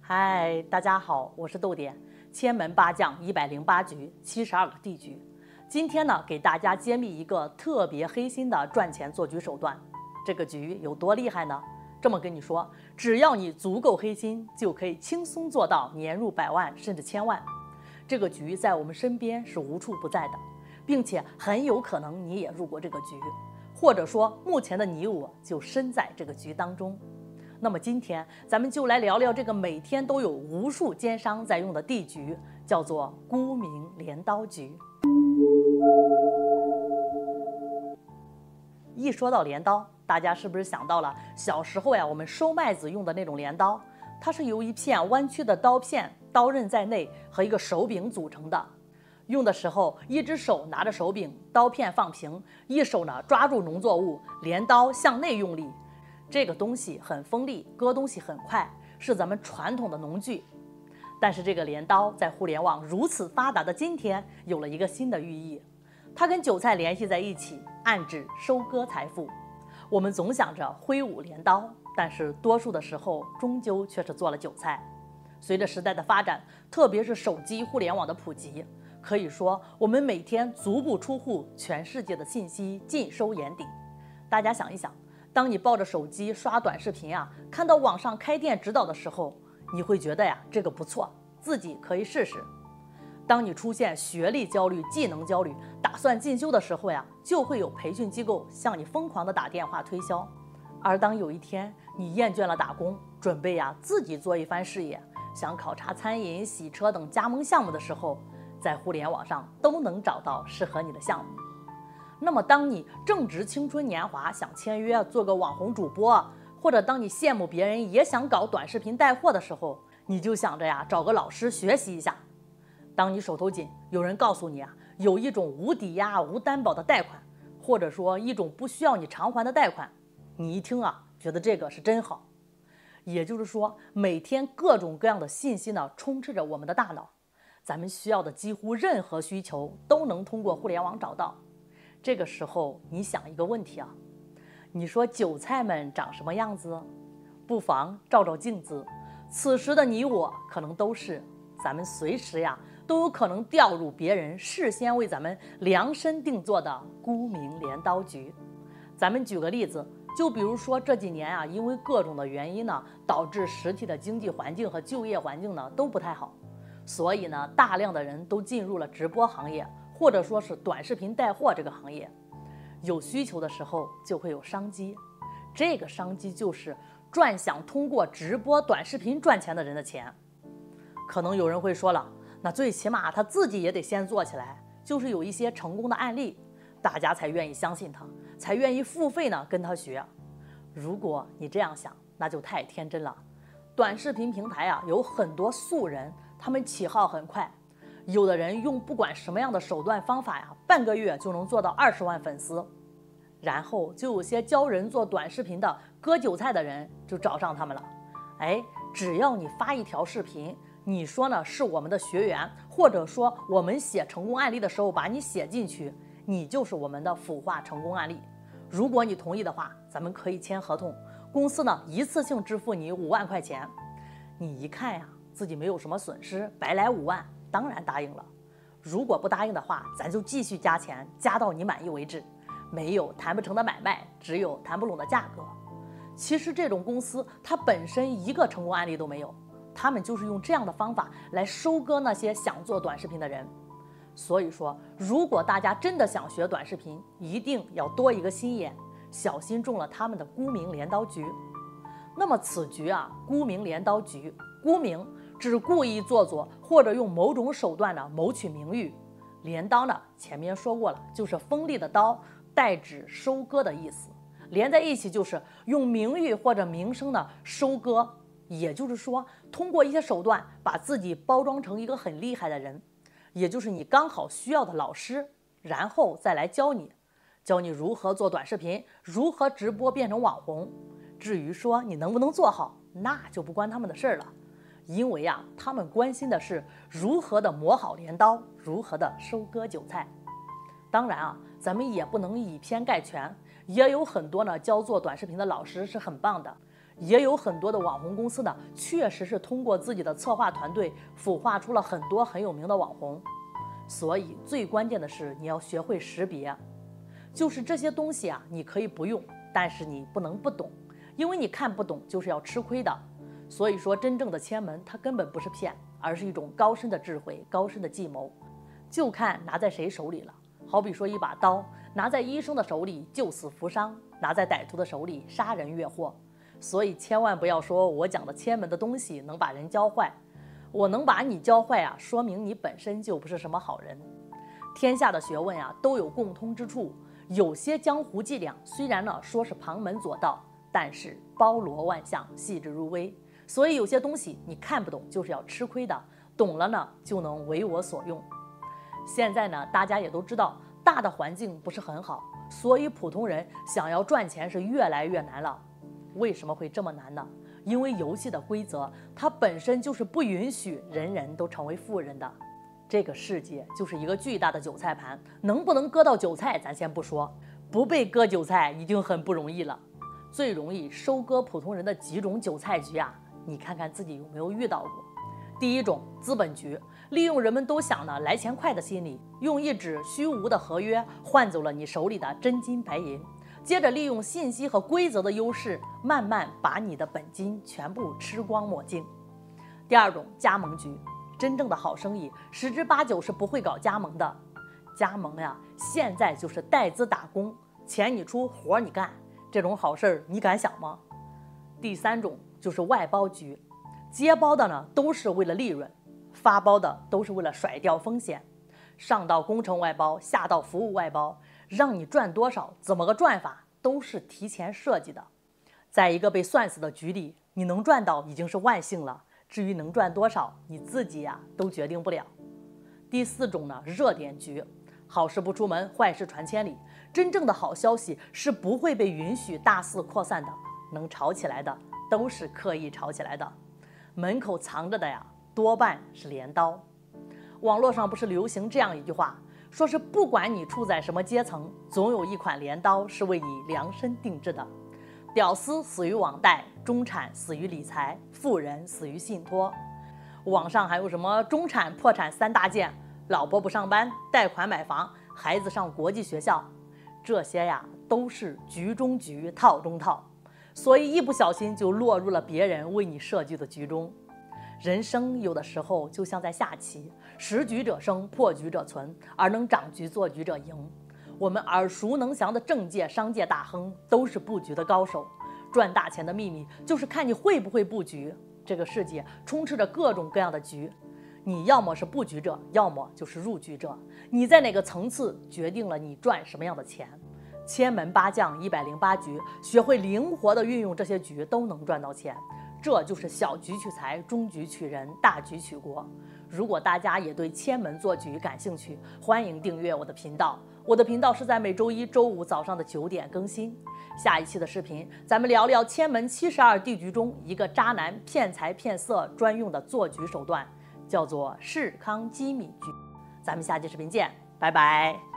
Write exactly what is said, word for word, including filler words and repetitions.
嗨，大家好，我是豆点，千门八将，一百零八局，七十二个地局。今天呢，给大家揭秘一个特别黑心的赚钱做局手段。这个局有多厉害呢？这么跟你说，只要你足够黑心，就可以轻松做到年入百万甚至千万。这个局在我们身边是无处不在的，并且很有可能你也入过这个局，或者说目前的你我就身在这个局当中。那么今天咱们就来聊聊这个每天都有无数奸商在用的地局，叫做孤名镰刀局。一说到镰刀，大家是不是想到了小时候呀，我们收麦子用的那种镰刀？它是由一片弯曲的刀片，刀刃在内和一个手柄组成的。用的时候，一只手拿着手柄，刀片放平，一手呢抓住农作物，镰刀向内用力。这个东西很锋利，割东西很快，是咱们传统的农具。但是这个镰刀在互联网如此发达的今天，有了一个新的寓意，它跟韭菜联系在一起，暗指收割财富。我们总想着挥舞镰刀，但是多数的时候终究却是做了韭菜。随着时代的发展，特别是手机互联网的普及，可以说我们每天足不出户，全世界的信息尽收眼底。大家想一想，当你抱着手机刷短视频啊，看到网上开店指导的时候，你会觉得呀，这个不错，自己可以试试。当你出现学历焦虑、技能焦虑，打算进修的时候呀，就会有培训机构向你疯狂的打电话推销。而当有一天你厌倦了打工，准备呀自己做一番事业，想考察餐饮、洗车等加盟项目的时候，在互联网上都能找到适合你的项目。那么当你正值青春年华，想签约做个网红主播，或者当你羡慕别人也想搞短视频带货的时候，你就想着呀找个老师学习一下。当你手头紧，有人告诉你啊有一种无抵押无担保的贷款，或者说一种不需要你偿还的贷款，你一听啊觉得这个是真好。也就是说，每天各种各样的信息呢充斥着我们的大脑，咱们需要的几乎任何需求都能通过互联网找到。这个时候你想一个问题啊，你说韭菜们长什么样子？不妨照照镜子，此时的你我可能都是，咱们随时呀都有可能掉入别人事先为咱们量身定做的孤名镰刀局。咱们举个例子，就比如说这几年啊，因为各种的原因呢，导致实体的经济环境和就业环境呢都不太好，所以呢，大量的人都进入了直播行业，或者说是短视频带货这个行业。有需求的时候就会有商机，这个商机就是赚想通过直播短视频赚钱的人的钱。可能有人会说了，那最起码他自己也得先做起来，就是有一些成功的案例，大家才愿意相信他，才愿意付费呢跟他学。如果你这样想，那就太天真了。短视频平台啊有很多素人，他们起号很快，有的人用不管什么样的手段方法呀，半个月就能做到二十万粉丝。然后就有些教人做短视频的割韭菜的人就找上他们了。哎，只要你发一条视频，你说呢是我们的学员，或者说我们写成功案例的时候把你写进去，你就是我们的孵化成功案例。如果你同意的话，咱们可以签合同，公司呢一次性支付你五万块钱。你一看呀，自己没有什么损失，白来五万，当然答应了。如果不答应的话，咱就继续加钱，加到你满意为止。没有谈不成的买卖，只有谈不拢的价格。其实这种公司它本身一个成功案例都没有，他们就是用这样的方法来收割那些想做短视频的人。所以说，如果大家真的想学短视频，一定要多一个心眼，小心中了他们的孤名镰刀局。那么此局啊，孤名镰刀局，孤名指故意做作或者用某种手段呢谋取名誉，镰刀呢前面说过了，就是锋利的刀，代指收割的意思，连在一起就是用名誉或者名声呢收割。也就是说，通过一些手段把自己包装成一个很厉害的人，也就是你刚好需要的老师，然后再来教你教你如何做短视频，如何直播变成网红。至于说你能不能做好，那就不关他们的事儿了，因为啊，他们关心的是如何的磨好镰刀，如何的收割韭菜。当然啊，咱们也不能以偏概全，也有很多呢教做短视频的老师是很棒的， 也有很多的网红公司呢，确实是通过自己的策划团队孵化出了很多很有名的网红。所以最关键的是你要学会识别，就是这些东西啊，你可以不用，但是你不能不懂，因为你看不懂就是要吃亏的。所以说，真正的千门它根本不是骗，而是一种高深的智慧、高深的计谋，就看拿在谁手里了。好比说一把刀，拿在医生的手里救死扶伤，拿在歹徒的手里杀人越货。所以千万不要说我讲的千门的东西能把人教坏，我能把你教坏啊，说明你本身就不是什么好人。天下的学问啊都有共通之处，有些江湖伎俩虽然呢说是旁门左道，但是包罗万象，细致入微。所以有些东西你看不懂就是要吃亏的，懂了呢就能为我所用。现在呢大家也都知道，大的环境不是很好，所以普通人想要赚钱是越来越难了。为什么会这么难呢？因为游戏的规则它本身就是不允许人人都成为富人的。这个世界就是一个巨大的韭菜盘，能不能割到韭菜咱先不说，不被割韭菜已经很不容易了。最容易收割普通人的几种韭菜局啊，你看看自己有没有遇到过。第一种，资本局，利用人们都想呢来钱快的心理，用一纸虚无的合约换走了你手里的真金白银，接着利用信息和规则的优势，慢慢把你的本金全部吃光抹净。第二种，加盟局，真正的好生意十之八九是不会搞加盟的。加盟呀，现在就是带资打工，钱你出，活你干，这种好事你敢想吗？第三种就是外包局，接包的呢都是为了利润，发包的都是为了甩掉风险，上到工程外包，下到服务外包，让你赚多少，怎么个赚法都是提前设计的。在一个被算死的局里，你能赚到已经是万幸了，至于能赚多少，你自己呀都决定不了。第四种呢，热点局，好事不出门，坏事传千里，真正的好消息是不会被允许大肆扩散的，能炒起来的都是刻意炒起来的，门口藏着的呀多半是镰刀。网络上不是流行这样一句话，说是不管你处在什么阶层，总有一款镰刀是为你量身定制的。屌丝死于网贷，中产死于理财，富人死于信托。网上还有什么中产破产三大件，老婆不上班，贷款买房，孩子上国际学校，这些呀都是局中局，套中套，所以一不小心就落入了别人为你设计的局中。人生有的时候就像在下棋，识局者生，破局者存，而能掌局做局者赢。我们耳熟能详的政界、商界大亨都是布局的高手，赚大钱的秘密就是看你会不会布局。这个世界充斥着各种各样的局，你要么是布局者，要么就是入局者，你在哪个层次决定了你赚什么样的钱。千门八将，一百零八局，学会灵活的运用这些局，都能赚到钱。这就是小局取财，中局取人，大局取国。如果大家也对千门做局感兴趣，欢迎订阅我的频道。我的频道是在每周一周五早上的九点更新。下一期的视频，咱们聊聊千门七十二地局中一个渣男骗财骗色专用的做局手段，叫做世康机密局。咱们下期视频见，拜拜。